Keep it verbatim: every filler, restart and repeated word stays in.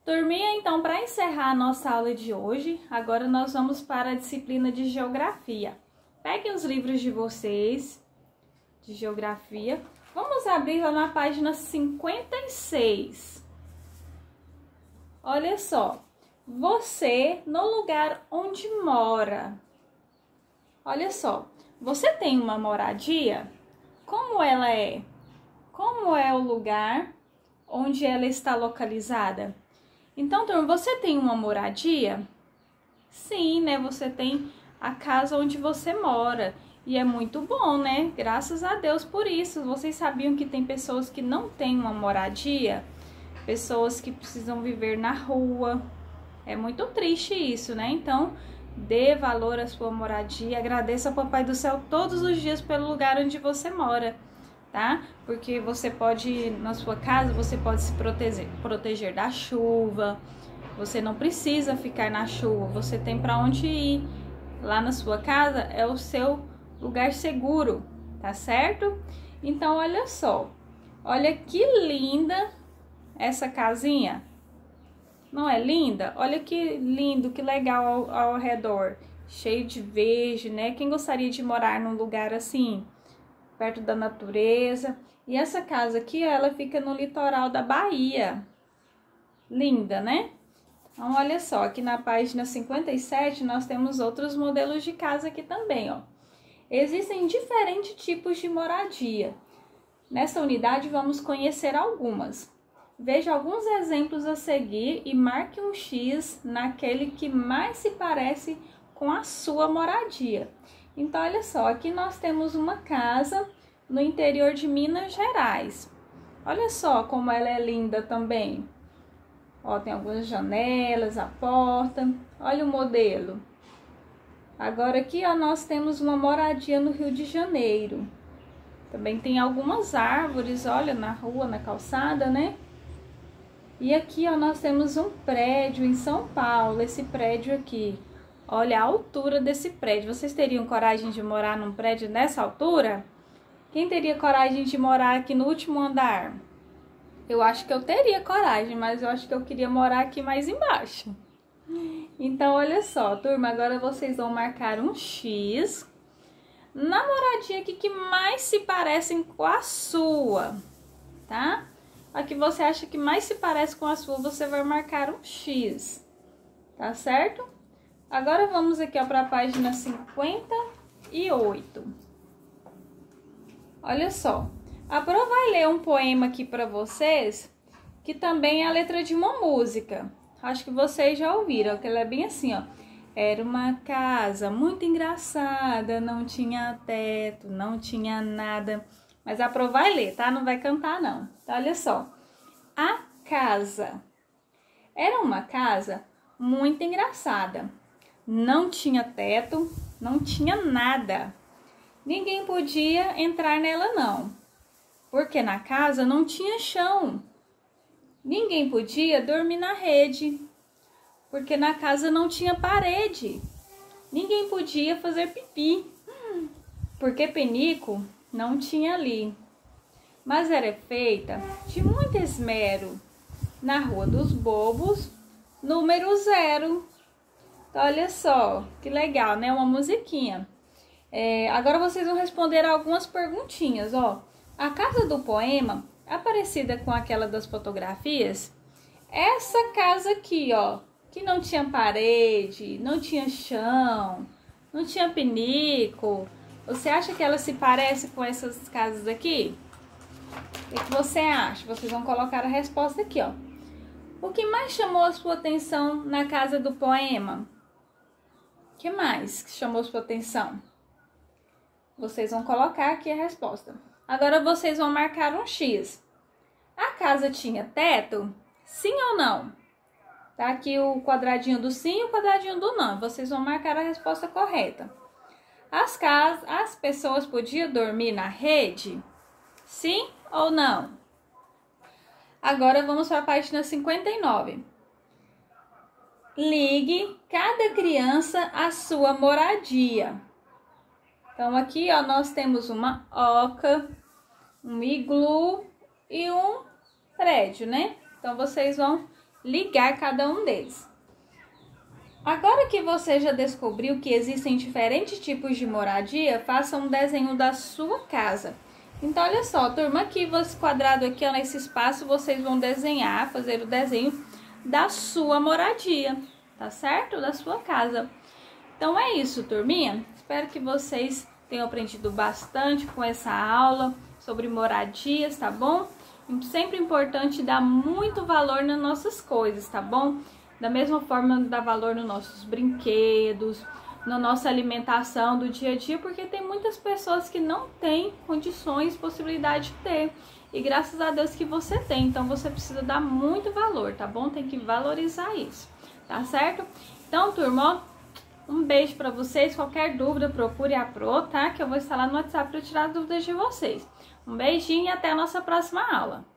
Turminha, então, para encerrar a nossa aula de hoje, agora nós vamos para a disciplina de Geografia. Peguem os livros de vocês, de Geografia. Vamos abrir lá na página cinquenta e seis. Olha só, você no lugar onde mora. Olha só, você tem uma moradia? Como ela é? Como é o lugar onde ela está localizada? Então, turma, você tem uma moradia? Sim, né? Você tem a casa onde você mora. E é muito bom, né? Graças a Deus por isso. Vocês sabiam que tem pessoas que não têm uma moradia? Pessoas que precisam viver na rua. É muito triste isso, né? Então, dê valor à sua moradia. Agradeça ao Papai do Céu todos os dias pelo lugar onde você mora, tá? Porque você pode, na sua casa, você pode se proteger, proteger da chuva. Você não precisa ficar na chuva, você tem para onde ir. Lá na sua casa é o seu lugar seguro, tá certo? Então, olha só. Olha que linda essa casinha. Não é linda? Olha que lindo, que legal ao, ao redor. Cheio de verde, né? Quem gostaria de morar num lugar assim? Perto da natureza. E essa casa aqui, ela fica no litoral da Bahia. Linda, né? Então, olha só, aqui na página cinquenta e sete, nós temos outros modelos de casa aqui também, ó. Existem diferentes tipos de moradia. Nessa unidade, vamos conhecer algumas. Veja alguns exemplos a seguir e marque um X naquele que mais se parece com a sua moradia. Então, olha só, aqui nós temos uma casa no interior de Minas Gerais. Olha só como ela é linda também. Ó, tem algumas janelas, a porta. Olha o modelo. Agora aqui, ó, nós temos uma moradia no Rio de Janeiro. Também tem algumas árvores, olha, na rua, na calçada, né? E aqui, ó, nós temos um prédio em São Paulo, esse prédio aqui. Olha a altura desse prédio. Vocês teriam coragem de morar num prédio nessa altura? Quem teria coragem de morar aqui no último andar? Eu acho que eu teria coragem, mas eu acho que eu queria morar aqui mais embaixo. Então, olha só, turma, agora vocês vão marcar um X na moradia aqui que mais se parecem com a sua, tá? A que você acha que mais se parece com a sua, você vai marcar um X, tá certo? Agora vamos aqui, ó, para a página cinquenta e oito. Olha só, a Pro vai ler um poema aqui para vocês, que também é a letra de uma música. Acho que vocês já ouviram, que ela é bem assim, ó. Era uma casa muito engraçada, não tinha teto, não tinha nada. Mas a Pro vai ler, tá? Não vai cantar, não. Então, olha só. A casa. Era uma casa muito engraçada. Não tinha teto, não tinha nada. Ninguém podia entrar nela, não. Porque na casa não tinha chão. Ninguém podia dormir na rede. Porque na casa não tinha parede. Ninguém podia fazer pipi. Porque penico não tinha ali. Mas era feita de muito esmero. Na Rua dos Bobos, número zero. Então, olha só, que legal, né? Uma musiquinha. É, agora vocês vão responder algumas perguntinhas, ó. A casa do poema é parecida com aquela das fotografias? Essa casa aqui, ó, que não tinha parede, não tinha chão, não tinha pinico. Você acha que ela se parece com essas casas aqui? O que você acha? Vocês vão colocar a resposta aqui, ó. O que mais chamou a sua atenção na casa do poema? O que mais que chamou sua atenção? Vocês vão colocar aqui a resposta. Agora vocês vão marcar um X. A casa tinha teto? Sim ou não? Tá aqui o quadradinho do sim e o quadradinho do não. Vocês vão marcar a resposta correta. As casas, as pessoas podiam dormir na rede? Sim ou não? Agora vamos para a página cinquenta e nove. Ligue cada criança à sua moradia. Então, aqui, ó, nós temos uma oca, um iglu e um prédio, né? Então, vocês vão ligar cada um deles. Agora que você já descobriu que existem diferentes tipos de moradia, faça um desenho da sua casa. Então, olha só, turma, aqui, esse quadrado aqui, ó, nesse espaço, vocês vão desenhar, fazer o desenho da sua moradia, tá certo? Da sua casa. Então, é isso, turminha. Espero que vocês tenham aprendido bastante com essa aula sobre moradias, tá bom? Sempre importante dar muito valor nas nossas coisas, tá bom? Da mesma forma, dar valor nos nossos brinquedos, na nossa alimentação do dia a dia, porque tem muitas pessoas que não têm condições, possibilidade de ter. E graças a Deus que você tem, então você precisa dar muito valor, tá bom? Tem que valorizar isso, tá certo? Então, turma, ó, um beijo pra vocês. Qualquer dúvida, procure a Pro, tá? Que eu vou estar lá no WhatsApp para tirar as dúvidas de vocês. Um beijinho e até a nossa próxima aula.